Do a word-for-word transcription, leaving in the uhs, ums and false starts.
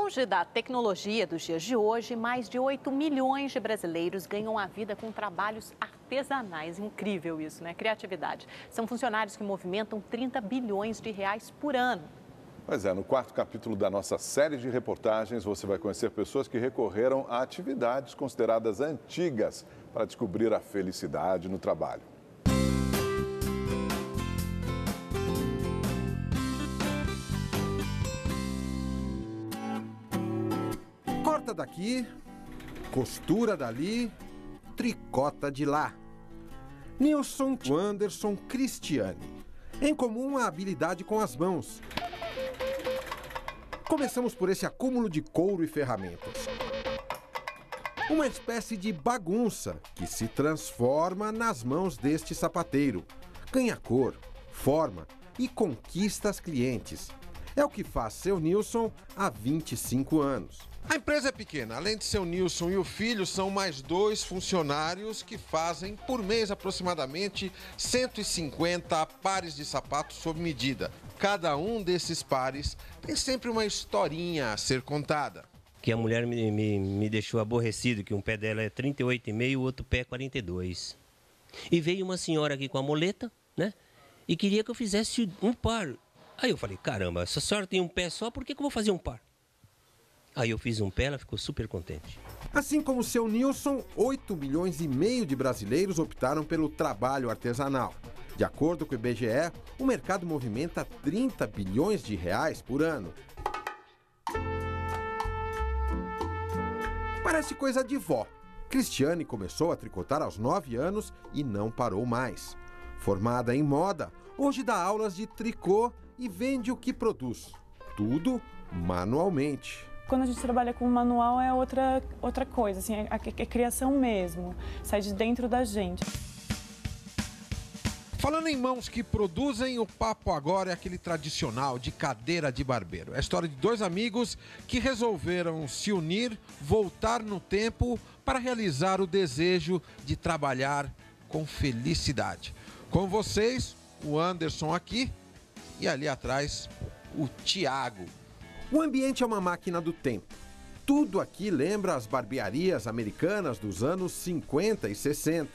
auge da tecnologia dos dias de hoje, mais de oito milhões de brasileiros ganham a vida com trabalhos artesanais. Incrível isso, né? Criatividade. São funcionários que movimentam trinta bilhões de reais por ano. Pois é, no quarto capítulo da nossa série de reportagens, você vai conhecer pessoas que recorreram a atividades consideradas antigas para descobrir a felicidade no trabalho. Corta daqui, costura dali, tricota de lá. Nilson, Anderson, Cristiane. Em comum a habilidade com as mãos. Começamos por esse acúmulo de couro e ferramentas. Uma espécie de bagunça que se transforma nas mãos deste sapateiro. Ganha cor, forma e conquista as clientes. É o que faz seu Nilson há vinte e cinco anos. A empresa é pequena. Além de seu Nilson e o filho, são mais dois funcionários que fazem, por mês aproximadamente, cento e cinquenta pares de sapatos sob medida. Cada um desses pares tem sempre uma historinha a ser contada. Que a mulher me, me, me deixou aborrecido, que um pé dela é trinta e oito e meio, o outro pé é quarenta e dois. E veio uma senhora aqui com a moleta, né? E queria que eu fizesse um par. Aí eu falei, caramba, essa senhora tem um pé só, por que, que eu vou fazer um par? Aí eu fiz um pé, ela ficou super contente. Assim como seu Nilson, oito milhões e meio de brasileiros optaram pelo trabalho artesanal. De acordo com o I B G E, o mercado movimenta trinta bilhões de reais por ano. Parece coisa de vó. Cristiane começou a tricotar aos nove anos e não parou mais. Formada em moda, hoje dá aulas de tricô e vende o que produz. Tudo manualmente. Quando a gente trabalha com manual é outra, outra coisa, assim, é, é criação mesmo, sai de dentro da gente. Falando em mãos que produzem, o papo agora é aquele tradicional de cadeira de barbeiro. É a história de dois amigos que resolveram se unir, voltar no tempo para realizar o desejo de trabalhar com felicidade. Com vocês, o Anderson aqui e ali atrás, o Tiago. O ambiente é uma máquina do tempo. Tudo aqui lembra as barbearias americanas dos anos cinquenta e sessenta.